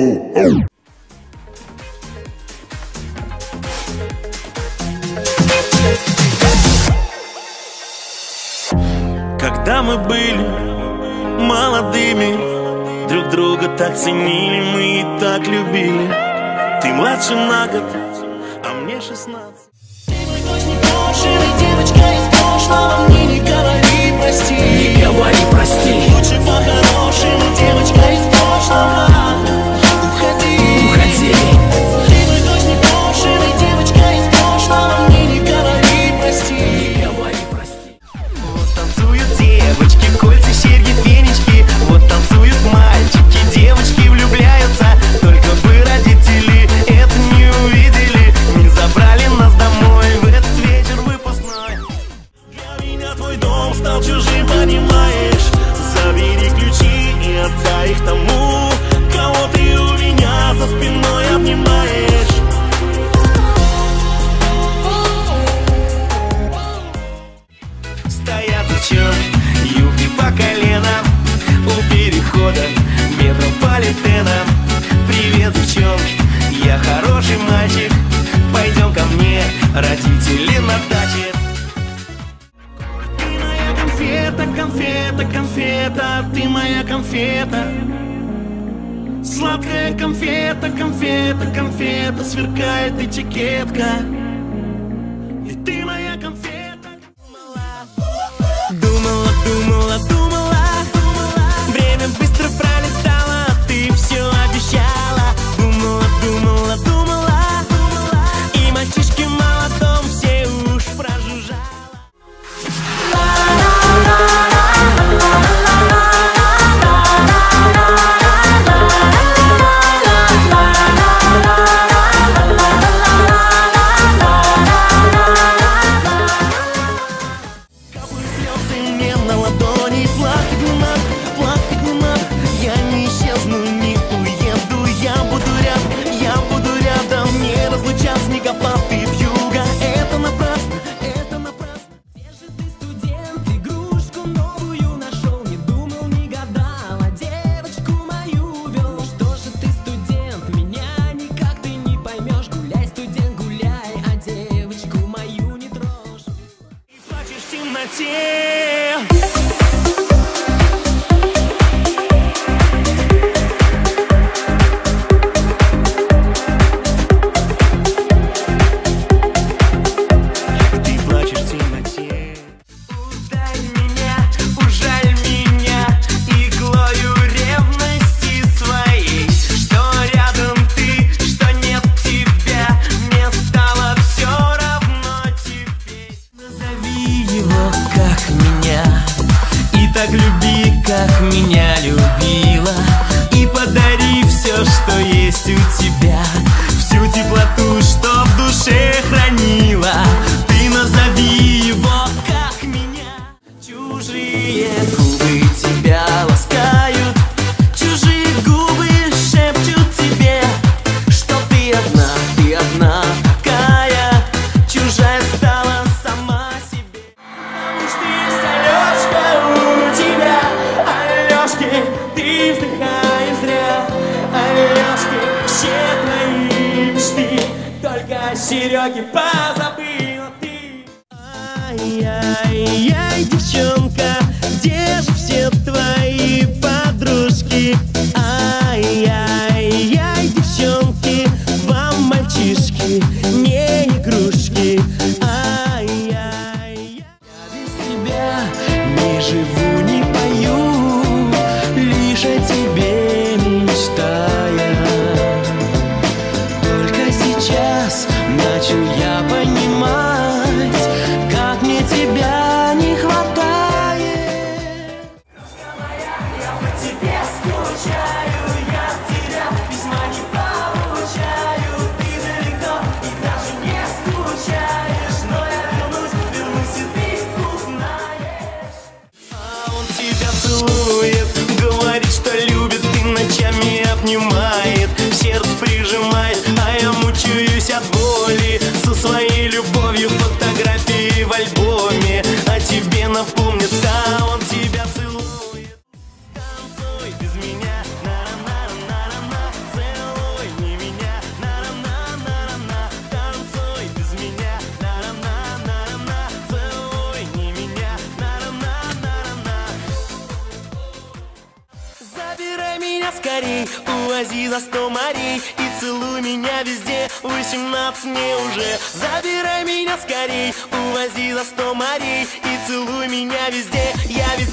Когда мы были молодыми, друг друга так ценили, мы и так любили. Ты младше на год, а мне 16. Ты мой дочь непрошенный, девочка из прошлого, мне не говори прости. Не говори прости. Лучше по-хорошему, девочка из прошлого, уходи. Уходи. Ты мой дочь непрошенный, девочка из прошлого, мне не говори прости. Не говори прости. Вот танцуют девочки, кольца, серьги, фенечки. Вот танцуют мальчики, девочки влюбляются. Только бы родители это не увидели, не забрали нас домой в этот вечер выпускной. Для меня твой дом стал чужим, понимаешь? Забери ключи и отдай их тому, кого ты у меня за спиной обнимаешь. Стоят девчонки, юбки по колено, у перехода метрополитена. Привет, девчонки, я хороший мальчик, пойдем ко мне, родители на даче. Ты моя конфета, конфета, конфета, ты моя конфета. Сладкая конфета, конфета, конфета, сверкает этикетка. И ты моя конфета. Думала, думала, думала, время быстро пролетало, ты все обещала. Думала, думала, думала, и мальчишки в молодом все уж прожужжала. Так люби, как меня любила, и подари все, что есть у тебя, всю теплоту, что в душе хранила. Ты назови его, как меня. Чужие губы тебя ласкают, чужие губы шепчут тебе, что ты одна такая, чужая стала сама себе. Потому что есть Алёшка, ты вздыхаешь зря, Алёшка, все твои мечты только Серёге позабыла ты. Ай-яй-яй, девчонка, где же все твои подружки? Ай-яй-яй, девчонки, вам мальчишки не игрушки. Ай-яй-яй, я без тебя не живу, не пою, лишь о тебе мечтая. Только сейчас начал я понимать, как мне тебя не хватает. Дружка моя, я по тебе скучаю, я от тебя письма не получаю. Ты далеко и даже не меня скорей, увози за 100 морей и целуй меня везде. 18 мне уже. Забирай меня скорей, увози за 100 морей и целуй меня везде. Я ведь